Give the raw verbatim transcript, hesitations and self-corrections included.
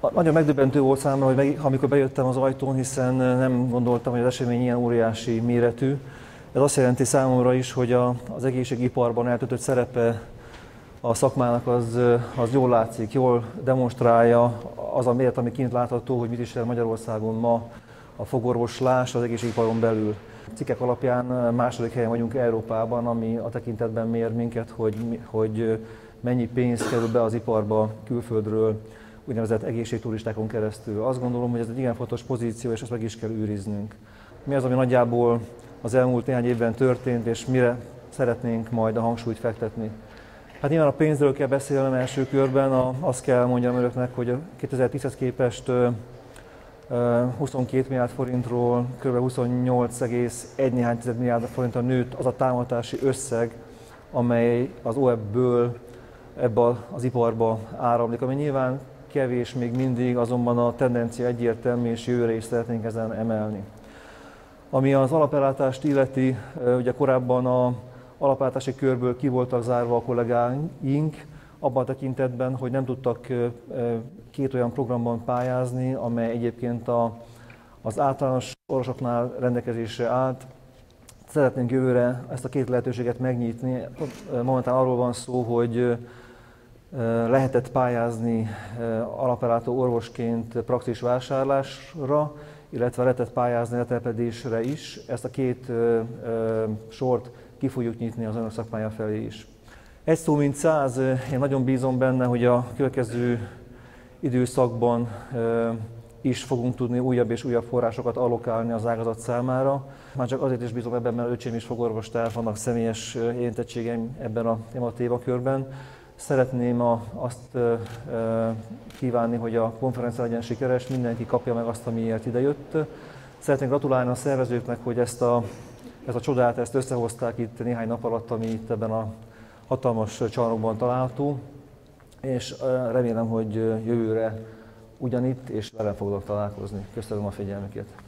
Nagyon megdöbbentő volt számomra, hogy meg, amikor bejöttem az ajtón, hiszen nem gondoltam, hogy az esemény ilyen óriási méretű. Ez azt jelenti számomra is, hogy a, az egészségiparban eltöltött szerepe a szakmának az, az jól látszik, jól demonstrálja az a méret, ami kint látható, hogy mit is jelent Magyarországon ma a fogorvoslás az egészségiparon belül. A cikkek alapján második helyen vagyunk Európában, ami a tekintetben mér minket, hogy, hogy mennyi pénz kerül be az iparba külföldről, úgynevezett egészségturistákon keresztül. Azt gondolom, hogy ez egy igen fontos pozíció, és ezt meg is kell őriznünk. Mi az, ami nagyjából az elmúlt néhány évben történt, és mire szeretnénk majd a hangsúlyt fektetni? Hát nyilván a pénzről kell beszélnem első körben, a, azt kell mondjam önöknek, hogy a kétezer-tízhez képest huszonkét milliárd forintról kb. huszonnyolc egész egy milliárd forintra nőtt az a támogatási összeg, amely az o e ből ebbe az iparba áramlik, ami nyilván kevés még mindig, azonban a tendencia egyértelmű, és jövőre is szeretnénk ezen emelni. Ami az alapellátást illeti, ugye korábban az alapellátási körből ki voltak zárva a kollégáink, abban a tekintetben, hogy nem tudtak két olyan programban pályázni, amely egyébként a, az általános orvosoknál rendelkezésre állt. Szeretnénk jövőre ezt a két lehetőséget megnyitni. Momentán arról van szó, hogy lehetett pályázni alapellátó orvosként praxis vásárlásra, illetve lehetett pályázni letelepedésre is. Ezt a két sort ki fogjuk nyitni az önök szakmája felé is. Egy szó mint száz, én nagyon bízom benne, hogy a következő időszakban is fogunk tudni újabb és újabb forrásokat allokálni az ágazat számára. Már csak azért is bízom ebben, mert öcsém is fogorvostárs, vannak személyes érintettségeim ebben a, a témakörben. Szeretném a, azt e, kívánni, hogy a konferencia legyen sikeres, mindenki kapja meg azt, amiért idejött. Szeretnék gratulálni a szervezőknek, hogy ezt a, ezt a csodát ezt összehozták itt néhány nap alatt, ami itt ebben a hatalmas csarnokban található, és remélem, hogy jövőre ugyanitt és velem fogok találkozni. Köszönöm a figyelmüket!